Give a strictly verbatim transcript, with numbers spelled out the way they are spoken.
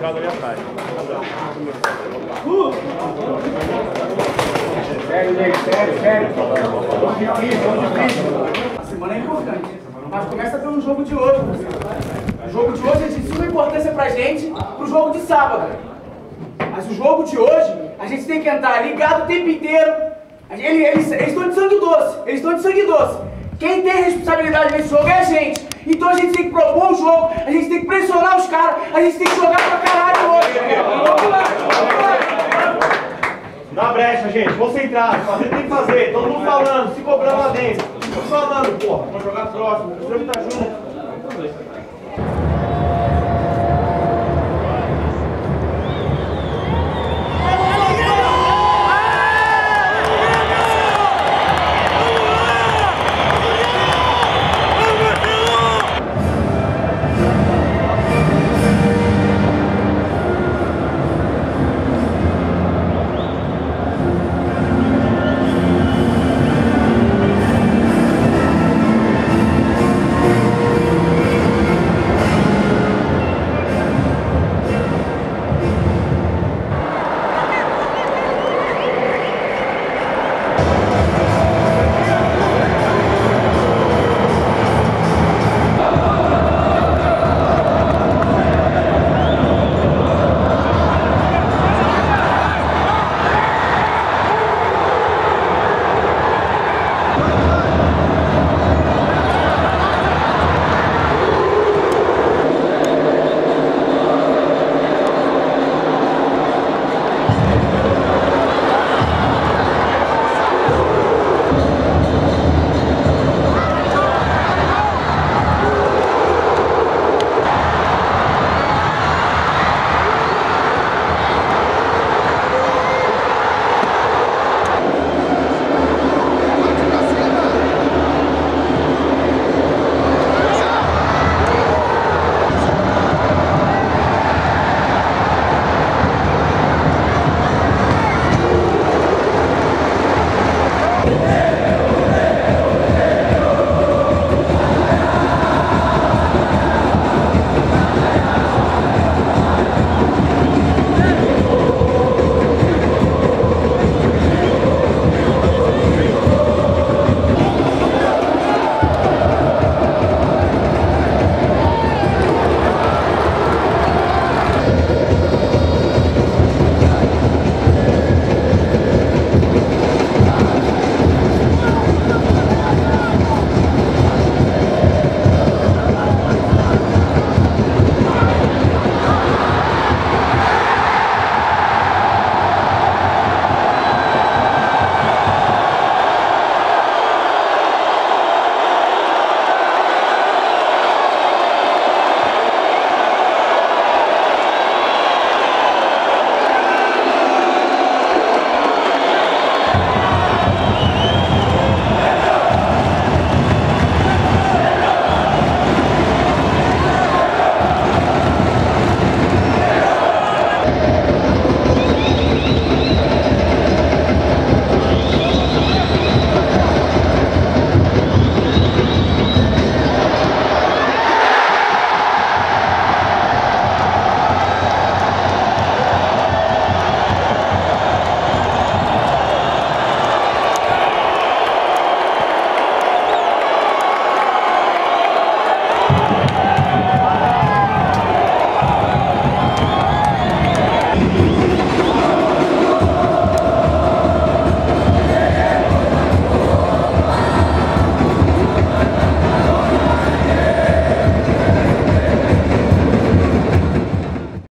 joga ali atrás. Sério, gente, sério, sério. Jogo difícil, jogo difícil. A semana é importante, mas começa pelo jogo de hoje, você. O jogo de hoje é de suma importância pra gente, pro jogo de sábado. Mas o jogo de hoje, a gente tem que entrar ligado o tempo inteiro. Eles, eles estão de sangue doce, eles estão de sangue doce. Quem tem responsabilidade nesse jogo é a gente. Então a gente tem que propor o jogo, a gente tem que pressionar os caras, a gente tem que jogar pra caralho hoje. Vamos lá, vamos lá. Dá brecha, gente. Concentrar. Fazer tem que fazer. Todo mundo falando, se cobrando lá dentro. Tô falando, porra. Vamos jogar próximo. O jogo tá junto.